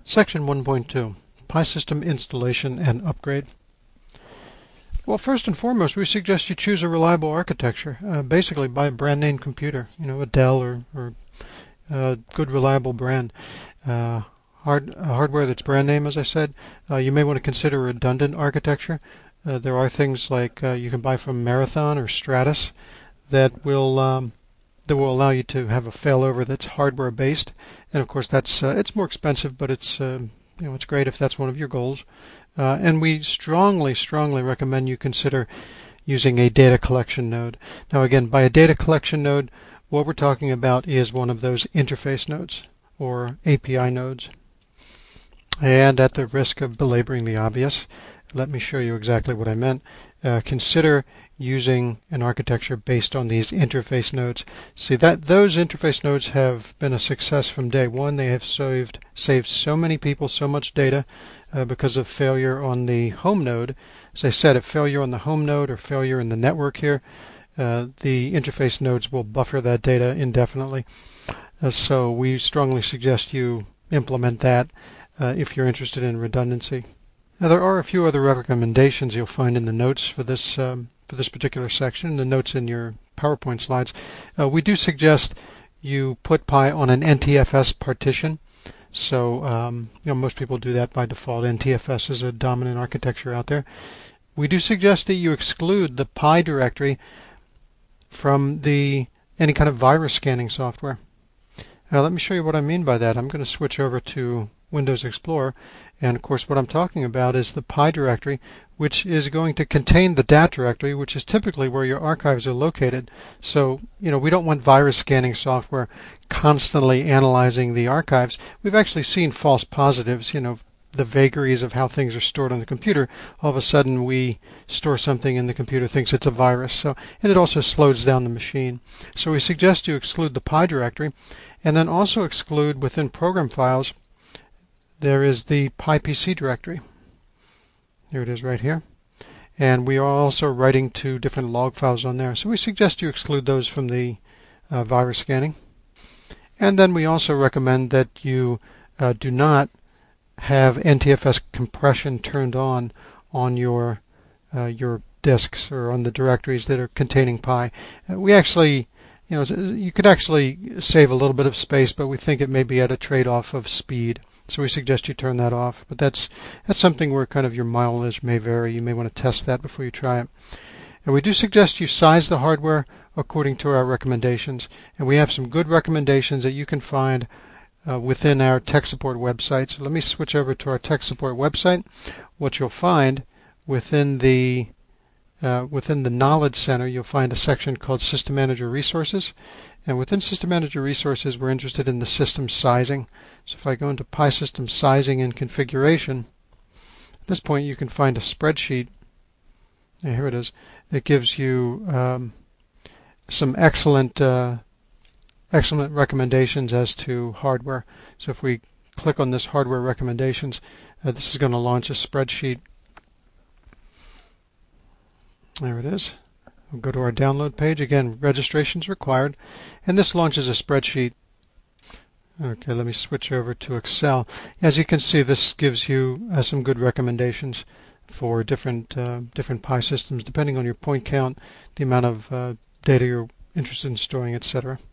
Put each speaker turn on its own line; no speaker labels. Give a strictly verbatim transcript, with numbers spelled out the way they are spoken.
Section one point two, Pi System Installation and Upgrade. Well, first and foremost, we suggest you choose a reliable architecture. Uh, basically, buy a brand name computer, you know, a Dell or, or a good reliable brand. Uh, hard, uh, hardware that's brand name, as I said. Uh, you may want to consider a redundant architecture. Uh, there are things like uh, you can buy from Marathon or Stratus that will um, that will allow you to have a failover that's hardware based, and of course that's uh, it's more expensive, but it's uh, you know it's great if that's one of your goals. Uh, and we strongly, strongly recommend you consider using a data collection node. Now again, by a data collection node, what we're talking about is one of those interface nodes or A P I nodes. And at the risk of belaboring the obvious, let me show you exactly what I meant. Uh, consider using an architecture based on these interface nodes. See that those interface nodes have been a success from day one. They have saved saved so many people so much data uh, because of failure on the home node. As I said, if failure on the home node or failure in the network here, uh, the interface nodes will buffer that data indefinitely. Uh, so we strongly suggest you implement that uh, if you're interested in redundancy. Now there are a few other recommendations you'll find in the notes for this um, for this particular section, the notes in your PowerPoint slides. Uh, we do suggest you put Pi on an N T F S partition. So um, you know most people do that by default. N T F S is a dominant architecture out there. We do suggest that you exclude the Pi directory from the any kind of virus scanning software. Now let me show you what I mean by that. I'm going to switch over to Windows Explorer, and of course what I'm talking about is the Pi directory, which is going to contain the dat directory, which is typically where your archives are located. So you know we don't want virus scanning software constantly analyzing the archives. We've actually seen false positives, you know the vagaries of how things are stored on the computer. All of a sudden we store something and the computer thinks it's a virus. So and it also slows down the machine. So we suggest you exclude the Pi directory, and then also exclude within program files there is the PyPC directory. Here it is right here. And we are also writing to different log files on there. So we suggest you exclude those from the uh, virus scanning. And then we also recommend that you uh, do not have N T F S compression turned on on your uh, your disks or on the directories that are containing Pi. Uh, we actually, you know, you could actually save a little bit of space, but we think it may be at a trade-off of speed. So we suggest you turn that off. But that's that's something where kind of your mileage may vary. You may want to test that before you try it. And we do suggest you size the hardware according to our recommendations. And we have some good recommendations that you can find uh, within our tech support website. So let me switch over to our tech support website. What you'll find within the uh, within the Knowledge Center, you'll find a section called System Manager Resources. And within System Manager Resources, we're interested in the system sizing. So if I go into Pi System Sizing and Configuration, at this point you can find a spreadsheet. Yeah, here it is. It gives you um, some excellent, uh, excellent recommendations as to hardware. So if we click on this hardware recommendations, uh, this is going to launch a spreadsheet. There it is. We'll go to our download page. Again, registration is required, and this launches a spreadsheet. Okay, let me switch over to Excel. As you can see, this gives you uh, some good recommendations for different uh, different Pi systems, depending on your point count, the amount of uh, data you're interested in storing, et cetera.